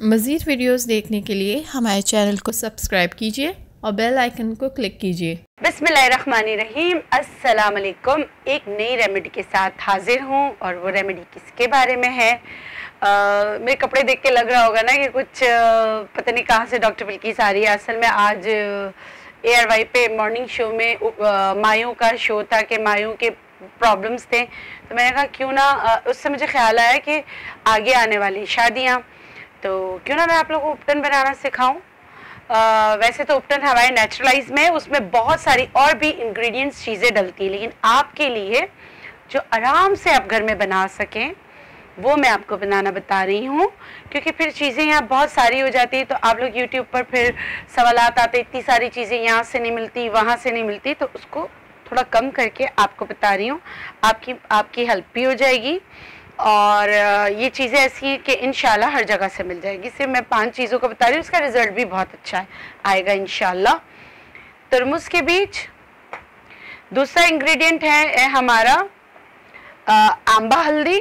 मज़ीद वीडियोस देखने के लिए हमारे चैनल को सब्सक्राइब कीजिए और बेल आइकन को क्लिक कीजिए। बिस्मिल्लाहिर्रहमानिर्रहीम, अस्सलाम वालेकुम। एक नई रेमेडी के साथ हाजिर हूँ और वो रेमेडी किसके बारे में है? मेरे कपड़े देख के लग रहा होगा ना कि कुछ पता नहीं कहाँ से डॉक्टर बिल्किस आ रही है। असल में आज ARY पे मॉर्निंग शो में मायों का शो था कि मायों के प्रॉब्लम्स थे, तो मैंने कहा क्यों ना उससे मुझे ख्याल आया कि आगे आने वाली शादियाँ, तो क्यों ना मैं आप लोगों को उपटन बनाना सिखाऊं। वैसे तो उपटन हमारे नेचुरलाइज में उसमें बहुत सारी और भी इंग्रेडिएंट्स चीज़ें डलती हैं, लेकिन आपके लिए जो आराम से आप घर में बना सकें वो मैं आपको बनाना बता रही हूँ, क्योंकि फिर चीज़ें यहाँ बहुत सारी हो जाती है तो आप लोग यूट्यूब पर फिर सवालात आते, इतनी सारी चीज़ें यहाँ से नहीं मिलती वहाँ से नहीं मिलती, तो उसको थोड़ा कम करके आपको बता रही हूँ। आपकी हेल्प भी हो जाएगी और ये चीज़ें ऐसी हैं कि इंशाल्लाह हर जगह से मिल जाएगी। सिर्फ मैं 5 चीज़ों को बता रही हूँ, उसका रिज़ल्ट भी बहुत अच्छा आएगा इंशाल्लाह। तरमुज के बीज, दूसरा इंग्रेडिएंट है हमारा आंबा हल्दी,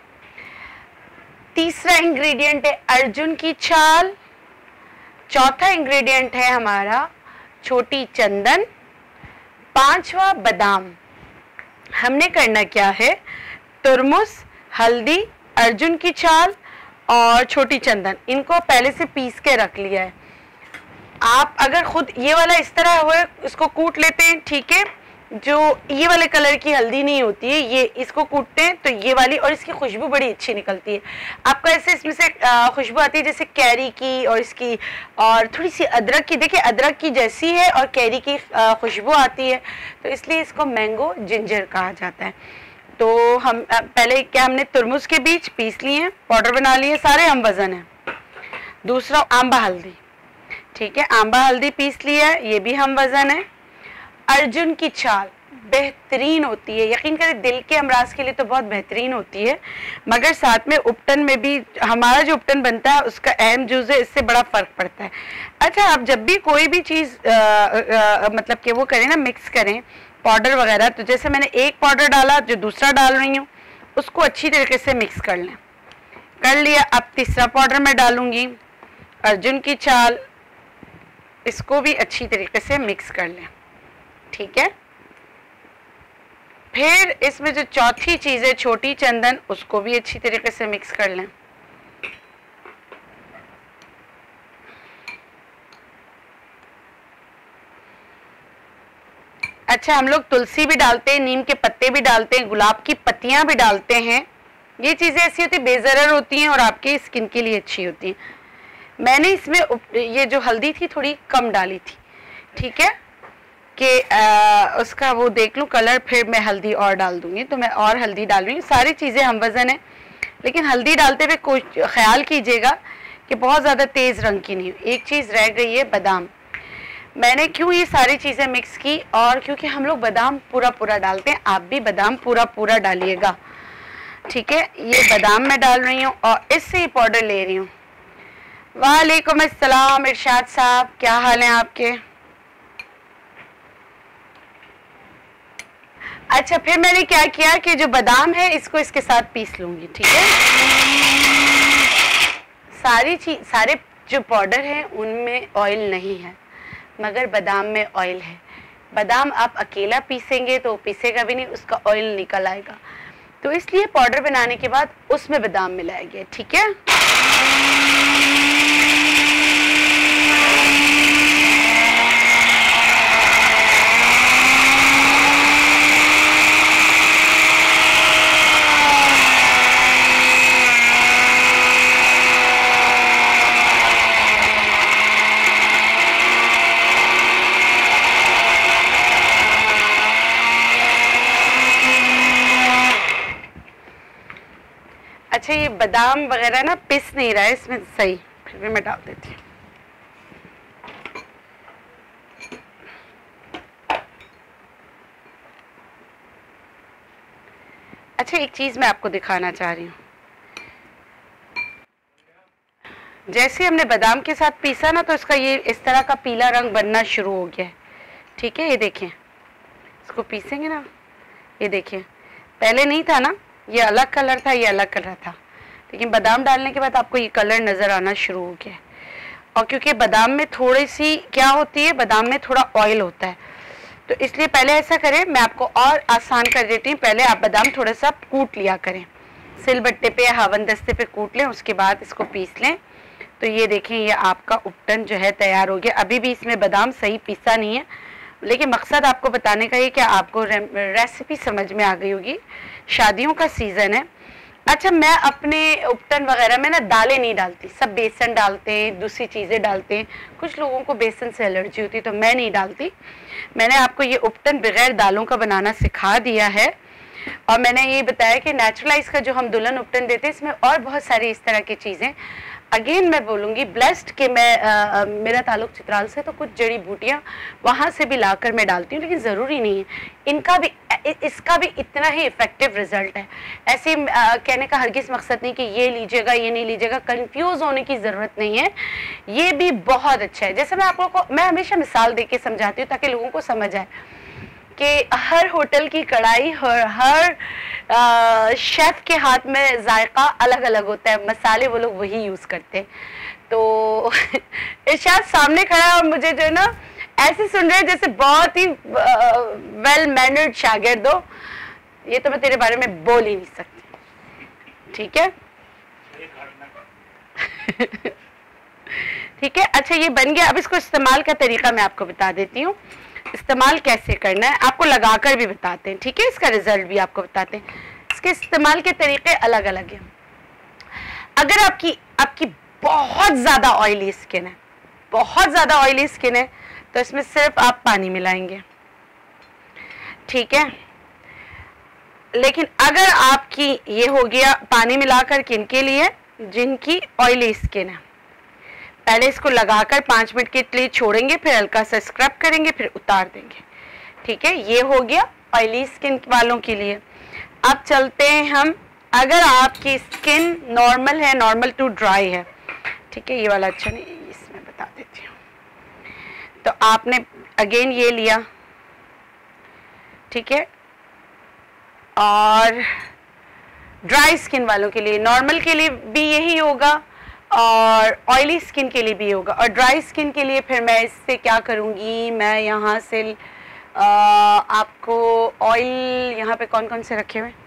तीसरा इंग्रेडिएंट है अर्जुन की छाल, चौथा इंग्रेडिएंट है हमारा छोटी चंदन, पांचवा बादाम। हमने करना क्या है, तरमुज, हल्दी, अर्जुन की छाल और छोटी चंदन, इनको पहले से पीस के रख लिया है। आप अगर खुद ये वाला इस तरह हुआ इसको कूट लेते हैं, ठीक है, जो ये वाले कलर की हल्दी नहीं होती है, ये इसको कूटते हैं तो ये वाली, और इसकी खुशबू बड़ी अच्छी निकलती है। आपको ऐसे इसमें से खुशबू आती है जैसे कैरी की और इसकी, और थोड़ी सी अदरक की, देखिए अदरक की जैसी है और कैरी की खुशबू आती है, तो इसलिए इसको मैंगो जिंजर कहा जाता है। तो हम पहले क्या, हमने तरमुज के बीज पीस लिए हैं, पाउडर बना लिए, सारे हम वज़न है। दूसरा आंबा हल्दी, ठीक है, आंबा हल्दी पीस लिया है, ये भी हम वज़न है। अर्जुन की छाल बेहतरीन होती है, यकीन करें दिल के अमराज के लिए तो बहुत बेहतरीन होती है, मगर साथ में उपटन में भी हमारा जो उपटन बनता है उसका अहम जुज़ है, इससे बड़ा फ़र्क पड़ता है। अच्छा, आप जब भी कोई भी चीज़ मतलब कि वो करें ना, मिक्स करें पाउडर वगैरह, तो जैसे मैंने एक पाउडर डाला जो दूसरा डाल रही हूँ, उसको अच्छी तरीके से मिक्स कर लें। कर लिया, अब तीसरा पाउडर मैं डालूँगी अर्जुन की छाल, इसको भी अच्छी तरीके से मिक्स कर लें, ठीक है। फिर इसमें जो चौथी चीज़ है छोटी चंदन, उसको भी अच्छी तरीके से मिक्स कर लें। अच्छा, हम लोग तुलसी भी डालते हैं, नीम के पत्ते भी डालते हैं, गुलाब की पत्तियां भी डालते हैं। ये चीज़ें ऐसी होती है बेज़रर होती हैं और आपकी स्किन के लिए अच्छी होती हैं। मैंने इसमें ये जो हल्दी थी थोड़ी कम डाली थी, ठीक है, कि उसका वो देख लूँ कलर, फिर मैं हल्दी और डाल दूँगी, तो मैं और हल्दी डाल रही हूँ। सारी चीज़ें हम वज़न है, लेकिन हल्दी डालते हुए कोई ख्याल कीजिएगा कि बहुत ज़्यादा तेज़ रंग की नहीं हो। एक चीज़ रह गई है बादाम। मैंने क्यों ये सारी चीज़ें मिक्स की, और क्योंकि हम लोग बादाम पूरा पूरा डालते हैं, आप भी बादाम पूरा पूरा डालिएगा, ठीक है। ये बादाम मैं डाल रही हूँ और इससे ही पाउडर ले रही हूँ। वालेकुम अस्सलाम इरशाद साहब, क्या हाल है आपके? अच्छा, फिर मैंने क्या किया कि जो बादाम है इसको इसके साथ पीस लूँगी, ठीक है। सारे जो पाउडर हैं उनमें ऑयल नहीं है, मगर बादाम में ऑयल है। बादाम आप अकेला पीसेंगे तो पीसेगा भी नहीं, उसका ऑयल निकल आएगा, तो इसलिए पाउडर बनाने के बाद उसमें बादाम मिलाया गया, ठीक है। अच्छा, ये बादाम वगैरह ना पिस नहीं रहा है इसमें सही, फिर भी मैं डाल देती हूँ। अच्छा, एक चीज़ मैं आपको दिखाना चाह रही हूँ। जैसे हमने बादाम के साथ पीसा ना, तो इसका ये इस तरह का पीला रंग बनना शुरू हो गया है, ठीक है। ये देखें, इसको पीसेंगे ना, ये देखें, पहले नहीं था ना, ये अलग कलर था, ये अलग कलर था, लेकिन बादाम डालने के बाद आपको ये कलर नज़र आना शुरू हो गया। और क्योंकि बादाम में थोड़ी सी क्या होती है, बादाम में थोड़ा ऑयल होता है, तो इसलिए पहले ऐसा करें, मैं आपको और आसान कर देती हूँ। पहले आप बादाम थोड़ा सा कूट लिया करें, सिलबट्टे पे या हवन दस्ते पे कूट लें, उसके बाद इसको पीस लें। तो ये देखें, ये आपका उपटन जो है तैयार हो गया। अभी भी इसमें बादाम सही पीसा नहीं है, लेकिन मकसद आपको बताने का ये कि आपको रेसिपी समझ में आ गई होगी। शादियों का सीज़न है। अच्छा, मैं अपने उपटन वगैरह में ना दालें नहीं डालती, सब बेसन डालते हैं, दूसरी चीज़ें डालते हैं। कुछ लोगों को बेसन से एलर्जी होती है, तो मैं नहीं डालती। मैंने आपको ये उपटन बगैर दालों का बनाना सिखा दिया है। और मैंने ये बताया कि नेचुरलाइज का जो हम दुल्हन उपटन देते हैं, इसमें और बहुत सारी इस तरह की चीज़ें। अगेन मैं बोलूँगी ब्लेस्ड कि मैं मेरा ताल्लुक चित्राल से, तो कुछ जड़ी बूटियाँ वहाँ से भी लाकर मैं डालती हूँ, लेकिन ज़रूरी नहीं है। इसका भी इतना ही इफ़ेक्टिव रिज़ल्ट है। ऐसे कहने का हरगिज़ मकसद नहीं कि ये लीजिएगा ये नहीं लीजिएगा, कंफ्यूज होने की ज़रूरत नहीं है। ये भी बहुत अच्छा है। जैसे मैं हमेशा मिसाल दे के समझाती हूँ ताकि लोगों को समझ आए कि हर होटल की कढ़ाई, हर शेफ़ के हाथ में जायका अलग अलग होता है, मसाले वो लोग वही यूज़ करते हैं। तो इरशाद सामने खड़ा है और मुझे जो है ना ऐसे सुन रहे हैं जैसे बहुत ही वेल मैनर्ड शागिर्द हो। ये तो मैं तेरे बारे में बोल ही नहीं सकती, ठीक है? ठीक है। अच्छा, ये बन गया। अब इसको इस्तेमाल का तरीका मैं आपको बता देती हूँ। इस्तेमाल कैसे करना है आपको लगाकर भी बताते हैं, ठीक है? इसका रिजल्ट भी आपको बताते हैं। इसके इस्तेमाल के तरीके अलग अलग हैं। अगर आपकी बहुत ज़्यादा ऑयली स्किन है, बहुत ज़्यादा ऑयली स्किन है, तो इसमें सिर्फ आप पानी मिलाएंगे, ठीक है? लेकिन अगर आपकी ये हो गया पानी मिलाकर किनके लिए, जिनकी ऑयली स्किन है, पहले इसको लगाकर 5 मिनट के लिए छोड़ेंगे, फिर हल्का सा स्क्रब करेंगे, फिर उतार देंगे, ठीक है? ये हो गया ऑयली स्किन वालों के लिए। अब चलते हैं हम, अगर आपकी स्किन नॉर्मल है, नॉर्मल टू ड्राई है, ठीक है? ये वाला अच्छा नहीं, इसमें बता देती हूँ। तो आपने अगेन ये लिया, ठीक है? और ड्राई स्किन वालों के लिए, नॉर्मल के लिए भी यही होगा और ऑयली स्किन के लिए भी होगा। और ड्राई स्किन के लिए फिर मैं इससे क्या करूँगी, मैं यहाँ से आपको ऑयल, यहाँ पे कौन कौन से रखे हुए?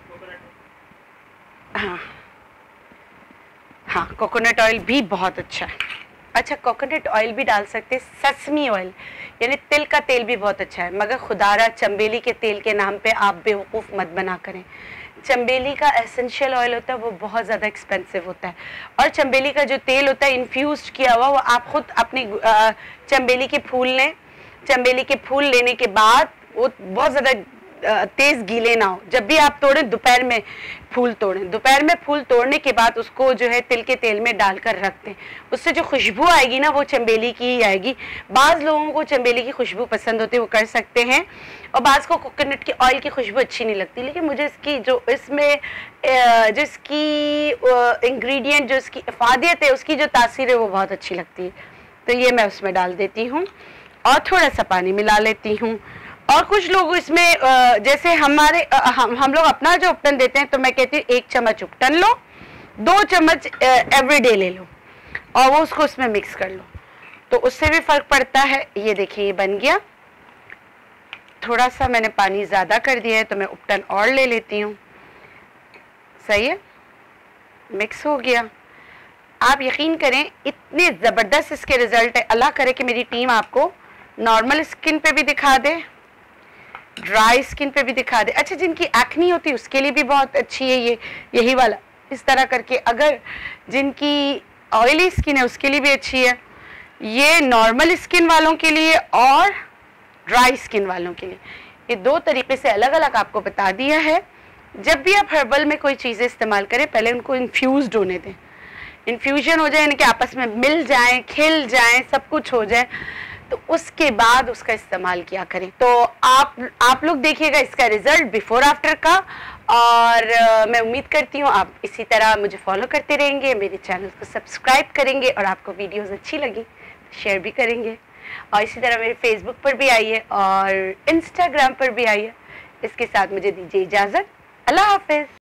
हाँ, कोकोनट ऑयल भी बहुत अच्छा है। अच्छा, कोकोनट ऑयल भी डाल सकते हैं, सेसमी ऑयल यानी तिल का तेल भी बहुत अच्छा है, मगर खुदारा चंबेली के तेल के नाम पे आप बेवकूफ़ मत बना करें। चंबेली का एसेंशियल ऑयल होता है, वो बहुत ज़्यादा एक्सपेंसिव होता है। और चंबेली का जो तेल होता है इन्फ्यूज़ किया हुआ, वो आप खुद अपनी चंबेली के फूल लें। चंबेली के फूल लेने के बाद वो बहुत ज़्यादा तेज़ गीले ना हो। जब भी आप तोड़ें, दोपहर में फूल तोड़ें। दोपहर में फूल तोड़ने के बाद उसको जो है तिल के तेल में डालकर रख दें। उससे जो खुशबू आएगी ना, वो चंबेली की ही आएगी। बाज़ लोगों को चंबेली की खुशबू पसंद होती है, वो कर सकते हैं, और बाज़ को कोकोनट की ऑयल की खुशबू अच्छी नहीं लगती। लेकिन मुझे इसकी जो इसमें जिसकी इंग्रेडिएंट, जो इसकी इफादियत है, उसकी जो तासीर है, वो बहुत अच्छी लगती है। तो ये मैं उसमें डाल देती हूँ और थोड़ा सा पानी मिला लेती हूँ। और कुछ लोग इसमें जैसे हम लोग अपना जो उपटन देते हैं, तो मैं कहती हूँ 1 चम्मच उपटन लो, 2 चम्मच एवरीडे ले लो और वो उसको उसमें मिक्स कर लो, तो उससे भी फ़र्क पड़ता है। ये देखिए, ये बन गया। थोड़ा सा मैंने पानी ज़्यादा कर दिया है, तो मैं उपटन और ले लेती हूँ। सही है, मिक्स हो गया। आप यकीन करें, इतने ज़बरदस्त इसके रिज़ल्ट है। अल्लाह करे कि मेरी टीम आपको नॉर्मल स्किन पे भी दिखा दे, ड्राई स्किन पे भी दिखा दे। अच्छा, जिनकी एक्नी होती है उसके लिए भी बहुत अच्छी है यही वाला, इस तरह करके। अगर जिनकी ऑयली स्किन है उसके लिए भी अच्छी है। ये नॉर्मल स्किन वालों के लिए और ड्राई स्किन वालों के लिए, ये 2 तरीके से अलग अलग आपको बता दिया है। जब भी आप हर्बल में कोई चीज़ें इस्तेमाल करें, पहले उनको इन्फ्यूज़ होने दें। इन्फ्यूजन हो जाए, यानी कि आपस में मिल जाएं, खिल जाएं, सब कुछ हो जाए, तो उसके बाद उसका इस्तेमाल किया करें। तो आप लोग देखिएगा इसका रिजल्ट बिफोर आफ्टर का। और मैं उम्मीद करती हूँ आप इसी तरह मुझे फॉलो करते रहेंगे, मेरे चैनल को सब्सक्राइब करेंगे, और आपको वीडियोस अच्छी लगी शेयर भी करेंगे। और इसी तरह मेरे फेसबुक पर भी आइए और इंस्टाग्राम पर भी आइए। इसके साथ मुझे दीजिए इजाज़त। अल्लाह हाफिज़।